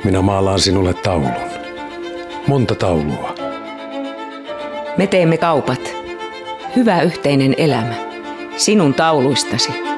Minä maalaan sinulle taulun. Monta taulua. Me teemme kaupat. Hyvä yhteinen elämä. Sinun tauluistasi.